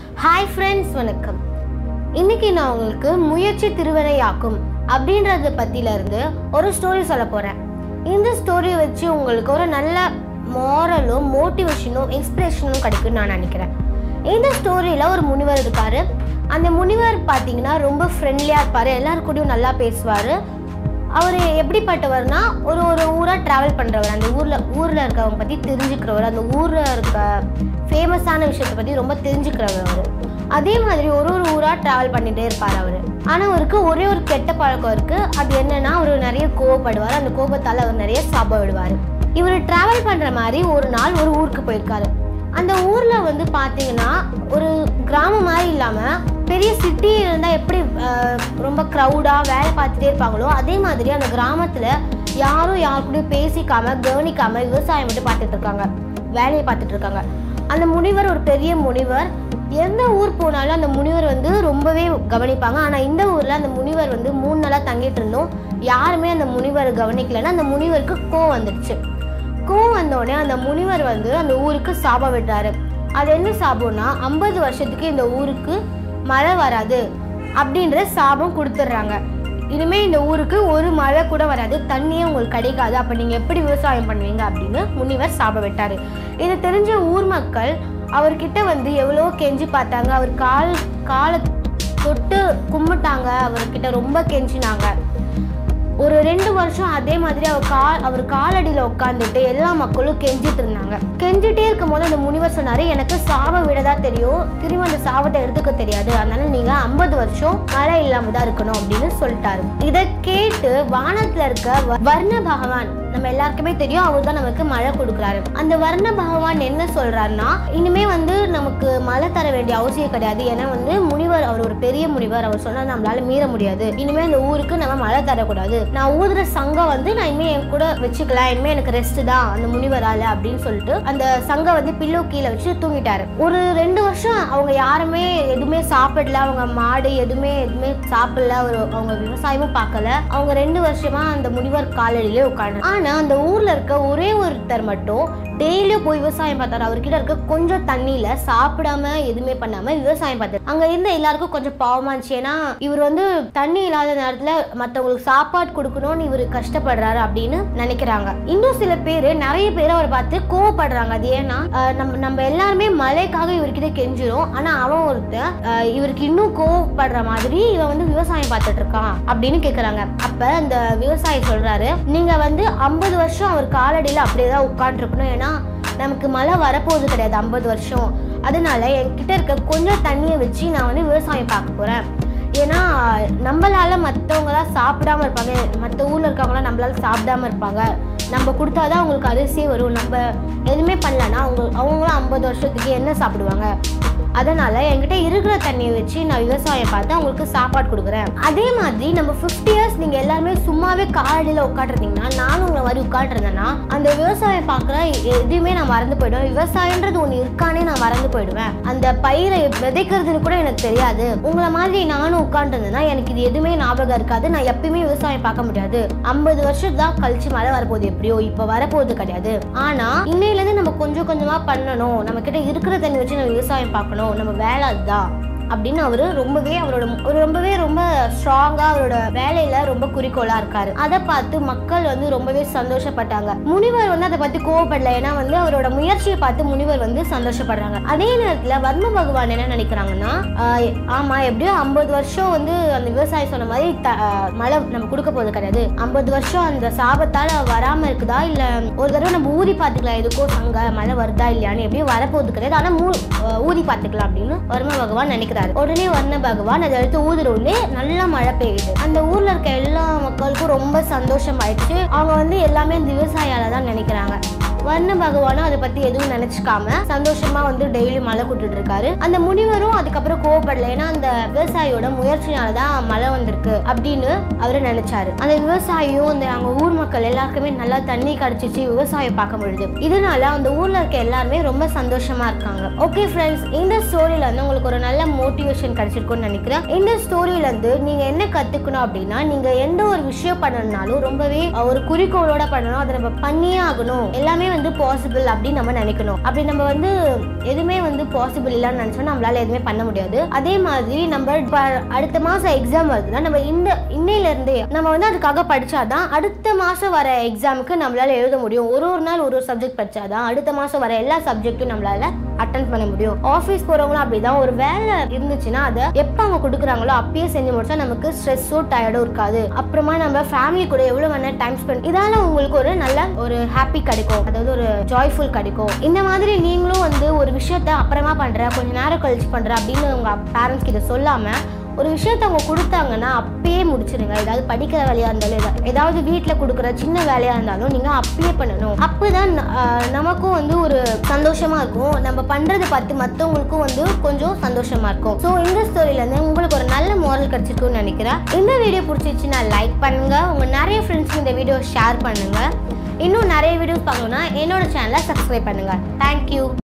Hi friends, வணக்கம். இன்னைக்கு நான் உங்களுக்கு முயற்சி திருவினையாக்கும் அப்படின்றத பற்றியிருந்து ஒரு ஸ்டோரி சொல்ல போகிறேன். இந்த ஸ்டோரியை வச்சு உங்களுக்கு ஒரு நல்ல மாரலும் மோட்டிவேஷனும் இன்ஸ்பிரேஷனும் கிடைக்கும்னு நான் நினைக்கிறேன். இந்த ஸ்டோரியில் ஒரு முனிவர் இருக்கார். அந்த முனிவர் பார்த்தீங்கன்னா ரொம்ப ஃப்ரெண்ட்லியாக இருப்பார், எல்லாருக்கூடையும் நல்லா பேசுவார். அவர் எப்படிப்பட்டவர்னா ஒரு ஊராக ட்ராவல் பண்ணுறவர், அந்த ஊரில் இருக்கவங்க பற்றி தெரிஞ்சுக்கிறவர், அந்த ஊரில் இருக்க ஃபேமஸான விஷயத்தை பற்றி ரொம்ப தெரிஞ்சுக்கிறவர் அவர். அதே மாதிரி ஒரு ஊராக ட்ராவல் பண்ணிகிட்டே இருப்பார் அவர். ஆனால் அவருக்கு ஒரே ஒரு கெட்ட பழக்கம் இருக்குது. அது என்னென்னா, அவர் நிறைய கோவப்படுவார். அந்த கோபத்தால் அவர் நிறைய சாபம் விடுவார். இவர் ட்ராவல் பண்ணுற மாதிரி ஒரு நாள் ஒரு ஊருக்கு போயிருக்காரு. அந்த ஊரில் பார்த்தீங்கன்னா ஒரு கிராமம் மாதிரி இல்லாமல் பெரிய சிட்டி இருந்தால் எப்படி ரொம்ப க்ரௌடாக வேலை பார்த்துட்டே இருப்பாங்களோ அதே மாதிரி அந்த கிராமத்தில் யாரும் யாருக்கூடயும் பேசிக்காமல் கவனிக்காமல் விவசாயம் மட்டும் பார்த்துட்டு இருக்காங்க, வேலையை பார்த்துட்டு இருக்காங்க. அந்த முனிவர் ஒரு பெரிய முனிவர். எந்த ஊர் போனாலும் அந்த முனிவர் ரொம்பவே கவனிப்பாங்க. ஆனால் இந்த ஊரில் அந்த முனிவர் 3 நாளாக தங்கிட்டு இருந்தோம், யாருமே அந்த முனிவரை கவனிக்கலைன்னா அந்த முனிவருக்கு கோவம் வந்துடுச்சு. கோவம் வந்தோடனே அந்த முனிவர் அந்த ஊருக்கு சாபம் விட்டாரு. அது என்ன சாபம்னா, 50 வருஷத்துக்கு இந்த ஊருக்கு மழை வராது அப்படின்ற சாபம் கொடுத்துட்றாங்க. இனிமேல் இந்த ஊருக்கு ஒரு மழை கூட வராது, தண்ணியே உங்களுக்கு கிடைக்காது, அப்போ நீங்கள் எப்படி விவசாயம் பண்ணுவீங்க அப்படின்னு முனிவர் சாபம் விட்டார். இது தெரிஞ்ச ஊர் மக்கள் அவர்கிட்ட எவ்வளோ கெஞ்சி பார்த்தாங்க. அவர் காலை தொட்டு கும்பிட்டாங்க, அவர்கிட்ட ரொம்ப கெஞ்சினாங்க. ஒரு 2 வருஷம் அதே மாதிரி அவர் காலடியில் உட்காந்துட்டு எல்லா மக்களும் கெஞ்சிட்டு இருந்தாங்க. கெஞ்சிட்டே இருக்கும் போது அந்த முனிவர் சொன்னாரு, எனக்கு சாபம் விடதா தெரியும், திரும்ப அந்த சாபத்தை எடுத்துக்க தெரியாது, அதனால நீங்க 50 வருஷம் மழை இல்லாம தான் இருக்கணும் அப்படின்னு சொல்லிட்டாரு. இதை கேட்டு வானத்துல இருக்க வர்ண பகவான், நம்ம எல்லாருக்குமே தெரியும், அவர் தான் நமக்கு மழை கொடுக்குறாரு. அந்த வர்ண பகவான் என்ன சொல்றாருன்னா, இனிமே நமக்கு மழை தர வேண்டிய அவசியம் கிடையாது. ஏன்னா முனிவர் அவர் ஒரு பெரிய முனிவர், அவர் சொன்னா நம்மளால மீற முடியாது. இனிமே இந்த ஊருக்கு நம்ம மழை தரக்கூடாது, நான் ஊதுற சங்கம் நான் இனிமே என் கூட வச்சுக்கலாம், இனிமே எனக்கு ரெஸ்ட் தான் அந்த முனிவரால அப்படின்னு சொல்லிட்டு அந்த சங்கம் பில்லோ கீழே வச்சு தூங்கிட்டாரு. ஒரு 2 வருஷம் அவங்க யாருமே எதுவுமே சாப்பிடல, அவங்க மாடு எதுவுமே சாப்பிடல, அவங்க விவசாயமும் பார்க்கல. அவங்க 2 வருஷமா அந்த முனிவர் காலடியிலே உட்காந்து. ஆனா அந்த ஊர்ல இருக்க ஒரே ஒருத்தர் மட்டும் டெய்லியும் போய் விவசாயம் பார்த்தாரு. அவர்கிட்ட இருக்க கொஞ்சம் தண்ணியில சாப்பிடாம எதுவுமே பண்ணாம விவசாயம் பார்த்தாரு. அங்க இருந்த எல்லாருக்கும் கொஞ்சம் பாவமா இருந்துச்சு. ஏன்னா இவர் தண்ணி இல்லாத நேரத்துல மற்றவங்களுக்கு சாப்பாடு கொடுக்கணும்னு இவர் கஷ்டப்படுறாரு அப்படின்னு நினைக்கிறாங்க. இன்னும் சில பேர், நிறைய பேர் அவரை பார்த்து கோவப்படுறாங்க. அது ஏன்னா நம்ம எல்லாருமே மழைக்காக இவர்கிட்ட கெஞ்சிரும், ஆனா அவன் ஒருத்தன் இவருக்கு இன்னும் கோவப்படுற மாதிரி இவன் விவசாயம் பார்த்துட்டு இருக்கான் அப்படின்னு கேக்குறாங்க. அப்ப அந்த விவசாயி சொல்றாரு, நீங்க 50 வருஷம் அவர் காலடியில அப்படியேதான் உட்கார்ந்து இருக்கணும், ஏன்னா நமக்கு மழை வரப்போகுது கிடையாது 50 வருஷம். அதனால என்கிட்ட இருக்க கொஞ்சம் தண்ணியை வச்சு நான் விவசாயம் பார்க்க போறேன். ஏன்னா நம்மளால மற்றவங்களாம் சாப்பிடாம இருப்பாங்க, மற்ற ஊர்ல இருக்கவங்களாம் நம்மளால சாப்பிடாம இருப்பாங்க, நம்ம கொடுத்தாதான் அவங்களுக்கு அரிசியே வரும். நம்ம எதுவுமே பண்ணலன்னா அவங்களும் 50 வருஷத்துக்கு என்ன சாப்பிடுவாங்க? அதனால என்கிட்ட இருக்கிற தண்ணியை வச்சு நான் விவசாயம் பார்த்து அவங்களுக்கு சாப்பாடு கொடுக்குறேன். அதே மாதிரி நம்ம 50 இயர்ஸ் நீங்க எல்லாருமே சும்மாவே காலடியில உட்காந்துருந்தீங்கன்னா, நானும் உங்களை மாதிரி உட்காந்துருந்தேன்னா அந்த விவசாயம் பார்க்குற எதுவுமே நான் மறந்து போயிடுவேன். விவசாயன்றது ஒன்று இருக்கானே நான் மறந்து போயிடுவேன். அந்த பயிரை விதைக்கிறதுன்னு கூட எனக்கு தெரியாது. உங்களை மாதிரி நானும் உட்காந்துருந்தேன்னா எனக்கு இது எதுவுமே ஞாபகம் இருக்காது, நான் எப்பயுமே விவசாயம் பார்க்க முடியாது. 50 வருஷம் தான் கழிச்சு மழை வரப்போகுது, எப்படியோ இப்ப வரப்போகுது கிடையாது. ஆனா இன்னையில இருந்து நம்ம கொஞ்சம் கொஞ்சமா பண்ணணும், நம்ம கிட்ட இருக்கிற தண்ணி வச்சு நம்ம விவசாயம் பார்க்கணும், நம்ம வேலை அதுதான் அப்படின்னு அவரு ரொம்ப ஸ்ட்ராங்கா அவரோட வேலையில ரொம்ப குறிக்கோளா இருக்காரு. அதை பார்த்து மக்கள் ரொம்பவே சந்தோஷப்பட்டாங்க. முனிவர் அதை பத்தி கோவப்படல, ஏன்னா அவரோட முயற்சியை பார்த்து முனிவர் சந்தோஷப்படுறாங்க. அதே நேரத்துல வர்ம பகவான் என்ன நினைக்கிறாங்கன்னா, ஆமா எப்படியோ 50 வருஷம் அந்த விவசாயம் சொன்ன மாதிரி மழை நம்ம கொடுக்க போறது கிடையாது, 50 வருஷம் அந்த சாபத்தால வராம இருக்குதா, இல்ல ஒரு தடவை நம்ம ஊதி பார்த்துக்கலாம், எதுக்கோ சங்க மழை வருதா இல்லையான்னு, எப்படியும் வரப்போகுது கிடையாது, ஆனா ஊதி பார்த்துக்கலாம் அப்படின்னு வர்ம பகவான் நினைக்கிறார். உடனே வர்ண பகவான் அதை எடுத்து ஊதுறோடனே நல்லா மழை பெய்யுது. அந்த ஊர்ல இருக்க எல்லா மக்களுக்கும் ரொம்ப சந்தோஷம் ஆயிடுச்சு. அவங்க எல்லாமே அந்த விவசாயியால தான் நினைக்கிறாங்க. வர்ண பகவானும் அதை பத்தி எதுவும் நினைச்சுக்காம சந்தோஷமா டெய்லி மழை கூட்டிட்டு இருக்காரு. அந்த முனிவரும் அதுக்கப்புறம் கோவப்படல, ஏன்னா அந்த விவசாயியோட முயற்சினாலதான் மழை வந்திருக்கு அப்படின்னு அவரு நினைச்சாரு. அந்த விவசாயியும் அவங்க ஊர் மக்கள் எல்லாருக்குமே நல்லா தண்ணி கிடைச்சிச்சு, விவசாயம் பார்க்க முடியுது. இதனால அந்த ஊர்ல இருக்க எல்லாருமே ரொம்ப சந்தோஷமா இருக்காங்க. ஓகே ஃப்ரெண்ட்ஸ், இந்த ஸ்டோரியில உங்களுக்கு ஒரு நல்ல மோட்டிவேஷன் கிடைச்சிருக்கும்னு நினைக்கிறேன். இந்த ஸ்டோரியில நீங்க என்ன கத்துக்கணும் அப்படின்னா, நீங்க எந்த ஒரு விஷயம் பண்ணணும்னாலும் ரொம்பவே ஒரு குறிக்கோளோட பண்ணணும், அதை நம்ம பண்ணியே ஆகணும். எல்லாமே வந்து பாசிபிள் அப்படின்னு நம்ம நினைக்கணும். அப்படி நம்ம வந்து எதுவுமே வந்து பாசிபிள் இல்லைன்னு நினைச்சோம்னா நம்மளால எதுவுமே பண்ண முடியாது. அதே மாதிரி நம்ம அடுத்த மாசம் எக்ஸாம் வருதுன்னா நம்ம இன்னையில இருந்தே நம்ம வந்து அதுக்காக படிச்சாதான் அடுத்த மாசம் வர எக்ஸாமுக்கு நம்மளால எழுத முடியும். ஒரு நாள் ஒரு சப்ஜெக்ட் படிச்சாதான் அடுத்த மாசம் வர எல்லா சப்ஜெக்டும் நம்மளால அட்டென்ட் பண்ண முடியும். ஆஃபீஸ் போறவங்களும் அப்படிதான். ஒரு வேலை இருந்துச்சுன்னா அதை எப்போ அவங்க கொடுக்குறாங்களோ அப்பயே செஞ்சு முடிச்சா நமக்கு ஸ்ட்ரெஸ்ஸோ டயர்டோ இருக்காது. அப்புறமா நம்ம ஃபேமிலி கூட எவ்வளவு வேணா டைம் ஸ்பெண்ட், இதால உங்களுக்கு ஒரு நல்ல ஒரு ஹாப்பி கிடைக்கும், அதாவது ஒரு ஜாய்ஃபுல் கிடைக்கும். இந்த மாதிரி நீங்களும் வந்து ஒரு விஷயத்த அப்புறமா பண்ற, கொஞ்ச நேரம் கழிச்சு பண்ற அப்படின்னு உங்க பேரண்ட்ஸ் கிட்ட சொல்லாம ஒரு விஷயத்த அவங்க கொடுத்தாங்கன்னா அப்பயே முடிச்சிருங்க. ஏதாவது படிக்கிற வேலையா இருந்தாலும் ஏதாவது வீட்டில் கொடுக்குற சின்ன வேலையா இருந்தாலும் நீங்க அப்பயே பண்ணணும். அப்பதான் நமக்கும் வந்து ஒரு சந்தோஷமா இருக்கும். நம்ம பண்றது பார்த்து மற்றவங்களுக்கும் வந்து கொஞ்சம் சந்தோஷமா இருக்கும். ஸோ இந்த ஸ்டோரியில இருந்து உங்களுக்கு ஒரு நல்ல மோரல் கிடைச்சிருக்கும்னு நினைக்கிறேன். இந்த வீடியோ பிடிச்சிருச்சுன்னா லைக் பண்ணுங்க, உங்க நிறைய ஃப்ரெண்ட்ஸ்க்கு இந்த வீடியோ ஷேர் பண்ணுங்க. இன்னும் நிறைய வீடியோஸ் பார்க்கணும்னா என்னோட சேனலை சப்ஸ்கிரைப் பண்ணுங்க. தேங்க்யூ.